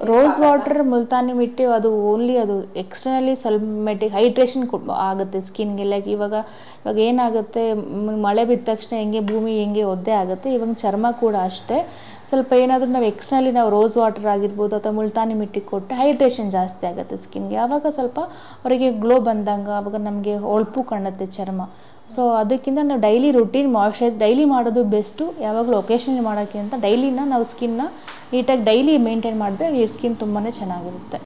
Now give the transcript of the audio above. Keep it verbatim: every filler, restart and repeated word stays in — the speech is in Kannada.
ರೋಸ್ ವಾಟರ್ ಮುಲ್ತಾನಿ ಮಿಟ್ಟಿ ಅದು ಓನ್ಲಿ ಅದು ಎಕ್ಸ್ಟರ್ನಲಿ ಸ್ವಲ್ಪ ಮೆಟ್ಟಿಗೆ ಹೈಡ್ರೇಷನ್ ಆಗುತ್ತೆ ಸ್ಕಿನ್ಗೆ. ಲೈಕ್ ಇವಾಗ ಇವಾಗ ಏನಾಗುತ್ತೆ ಮಳೆ ಬಿದ್ದ ತಕ್ಷಣ ಹೆಂಗೆ ಭೂಮಿ ಹೆಂಗೆ ಒದ್ದೆ ಆಗುತ್ತೆ, ಇವಾಗ ಚರ್ಮ ಕೂಡ ಅಷ್ಟೇ. ಸ್ವಲ್ಪ ಏನಾದರೂ ನಾವು ಎಕ್ಸ್ಟರ್ನಲಿ ನಾವು ರೋಸ್ ವಾಟರ್ ಆಗಿರ್ಬೋದು ಅಥವಾ ಮುಲ್ತಾನಿ ಮಿಟ್ಟಿ ಕೊಟ್ಟು ಹೈಡ್ರೇಷನ್ ಜಾಸ್ತಿ ಆಗುತ್ತೆ ಸ್ಕಿನ್ಗೆ. ಆವಾಗ ಸ್ವಲ್ಪ ಅವರಿಗೆ ಗ್ಲೋ ಬಂದಂಗೆ, ಆವಾಗ ನಮಗೆ ಹೊಳಪು ಕಾಣುತ್ತೆ ಚರ್ಮ. ಸೊ ಅದಕ್ಕಿಂತ ನಾವು ಡೈಲಿ ರುಟೀನ್ ಮಾಯ್ಶ್ಚರೈಸ್ ಡೈಲಿ ಮಾಡೋದು ಬೆಸ್ಟು. ಯಾವಾಗಲೂ ಒಕೇಶನ್ ಮಾಡೋಕ್ಕಿಂತ ಡೈಲಿನ ನಾವು ಸ್ಕಿನ್ನ ನೀಟಾಗಿ ಡೈಲಿ ಮೇಂಟೈನ್ ಮಾಡಿದ್ರೆ ಈ ಸ್ಕಿನ್ ತುಂಬಾ ಚೆನ್ನಾಗಿರುತ್ತೆ.